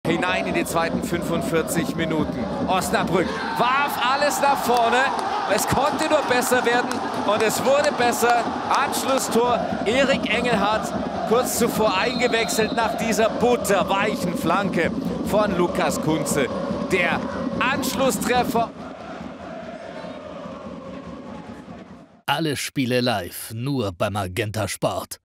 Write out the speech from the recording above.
Hinein in die zweiten 45 Minuten. Osnabrück warf alles nach vorne. Es konnte nur besser werden und es wurde besser. Anschlusstor Erik Engelhardt, kurz zuvor eingewechselt nach dieser butterweichen Flanke von Lukas Kunze. Der Anschlusstreffer. Alle Spiele live, nur bei Magenta Sport.